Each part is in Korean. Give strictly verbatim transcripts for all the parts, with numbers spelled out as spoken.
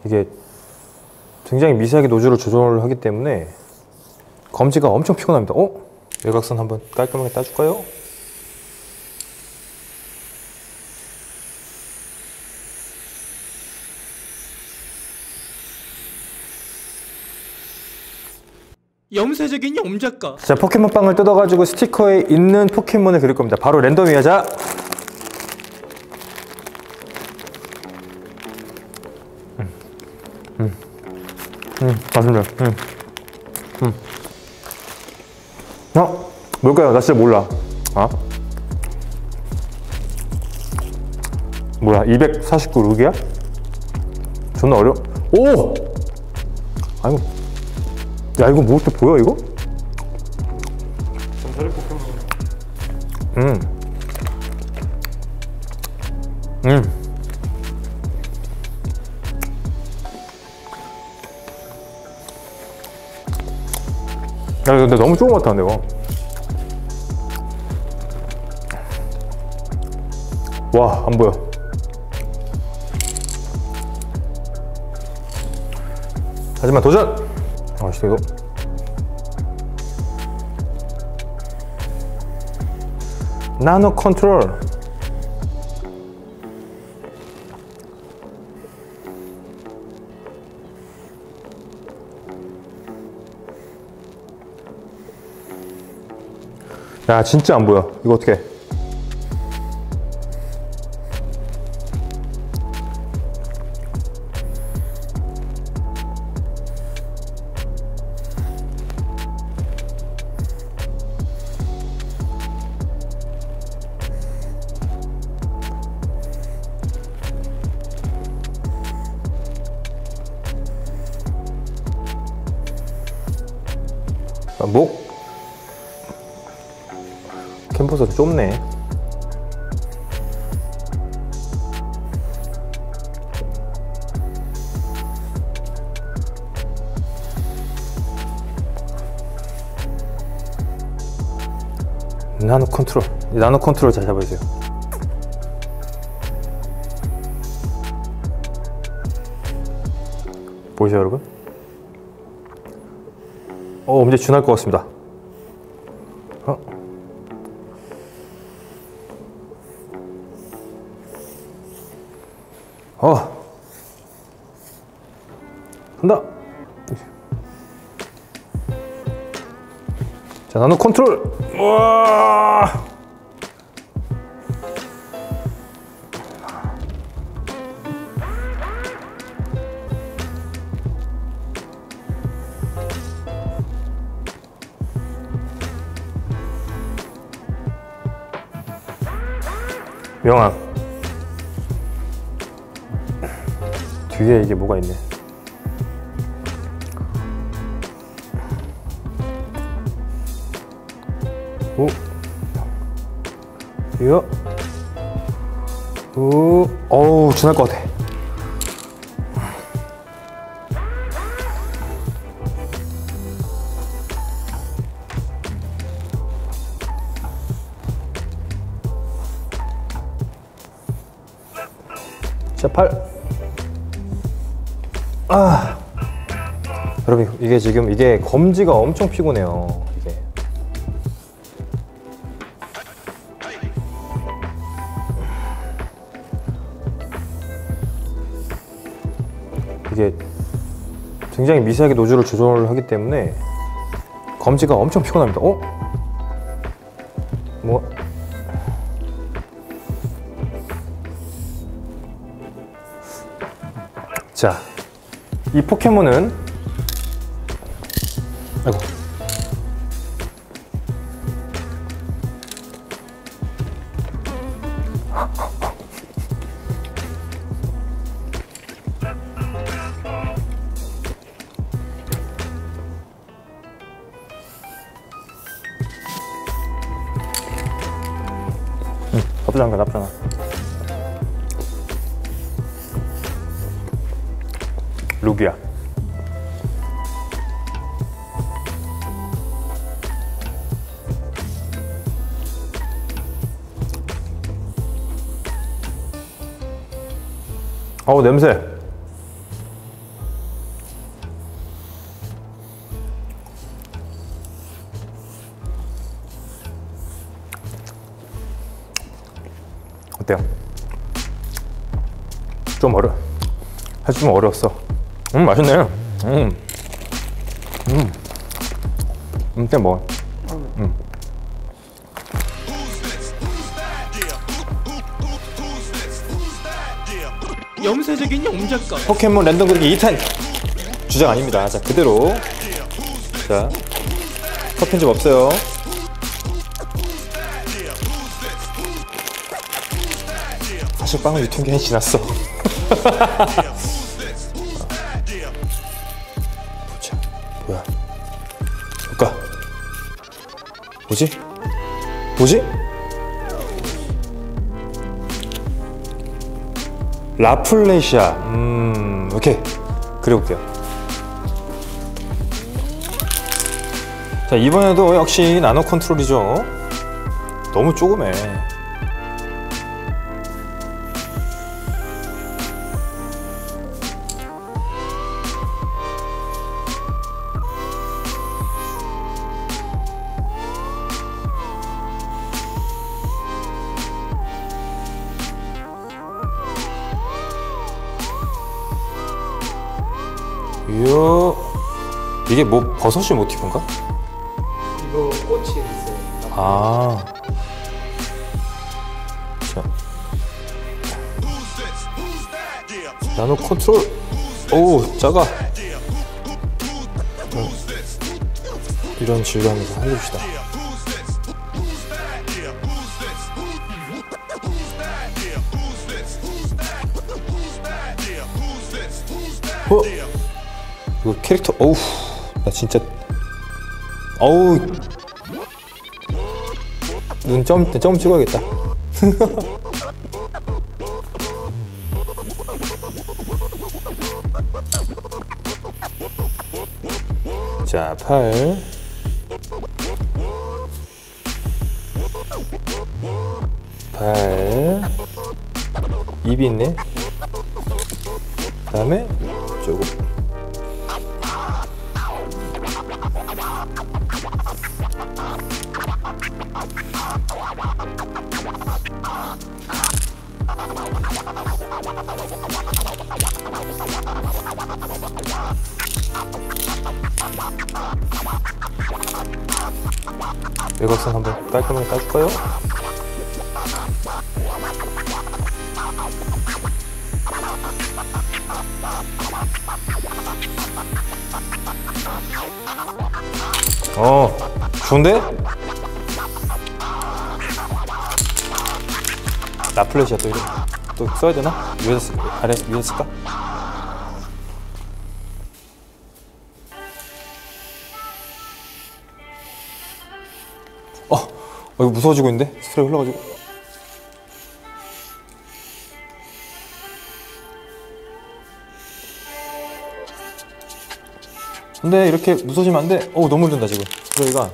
이게 굉장히 미세하게 노즐을 조절을 하기 때문에 검지가 엄청 피곤합니다. 어? 외곽선 한번 깔끔하게 따줄까요? 염세적인 염작가. 자, 포켓몬빵을 뜯어가지고 스티커에 있는 포켓몬을 그릴 겁니다. 바로 랜덤이야. 자, 음, 음, 음, 맞습니다. 음, 음. 어? 뭘까요? 나 진짜 몰라. 아? 뭐야? 이백사십구 룩이야? 존나 어려. 오! 아이고. 야, 이거 뭐 어떻게 보여, 이거? 전설의 포켓몬. 음. 음. 야, 근데 너무 좋은 것 같아, 이거. 와, 안 보여. 하지만 도전! 아, 진짜 이거. 나노 컨트롤. 야, 진짜 안 보여. 이거 어떡해. 아, 목 캠퍼스도 좁네. 나노 컨트롤. 나노 컨트롤 잘 잡아주세요. 보이세요, 여러분? 어, 이제 준할 것 같습니다. 어? 어. 간다. 자, 나노 컨트롤. 우와. 명함. 뒤에 이게 뭐가 있네. 오. 이거. 오. 어우, 지날 것 같아. 자, 팔. 아, 여러분, 이게 지금 이게 검지가 엄청 피곤해요. 이게 이게 굉장히 미세하게 노즐을 조절을 하기 때문에 검지가 엄청 피곤합니다. 어? 뭐? 자, 이 포켓몬은 아이고 응, 나쁘지 않아, 나쁘지 않아. 루기아. 어우, 냄새. 어때요? 좀 어려 사실 좀 어려웠어. 음 맛있네. 음. 음. 음 그냥 먹어. 음. 염세적인 염작가. 포켓몬 랜덤 그리기 이 탄 주작 아닙니다. 자 그대로. 자 컷 편집 없어요. 사실 빵은 유통기한이 지났어. 보자. 뭐야? 볼까? 뭐지? 뭐지? 라플레시아. 음, 오케이. 그려볼게요. 자, 이번에도 역시 나노 컨트롤이죠. 너무 조그매. 이야, 이게 뭐 버섯이 모티브인가? 이거 꽃이 있어요. 아, 자, 나노 컨트롤. 오, 작아. 어, 이런 질감에서 살려줍시다. 어? 이거 캐릭터, 어우, 나 진짜, 어우, 눈점, 점 찍어야겠다. 자, 팔. 발. 입이 있네. 그 다음에, 조금. 외곽선 한번 깔끔하게 까줄까요? 어, 좋은데? 라플렛이야 또 이래. 또 써야 되나? 위에서 쓸, 아래에서 위에서 쓸까? 어, 어 이거 무서워지고 있는데? 스프레이 흘러가지고. 근데 이렇게 무서워지면 안 돼. 어 너무 흐른다 지금 스프레이가.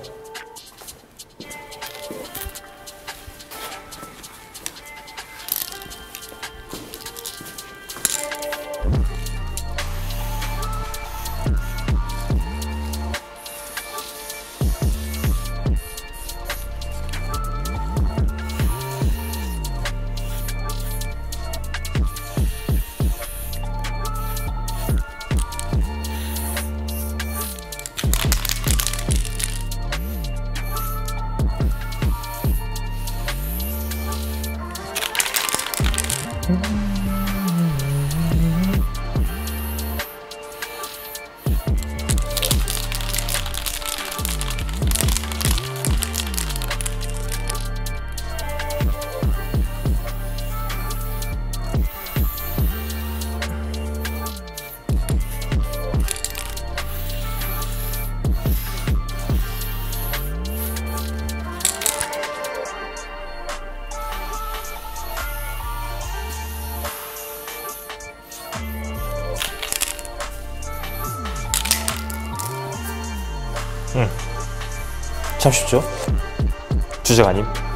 음. 참 쉽죠? 주작 아님?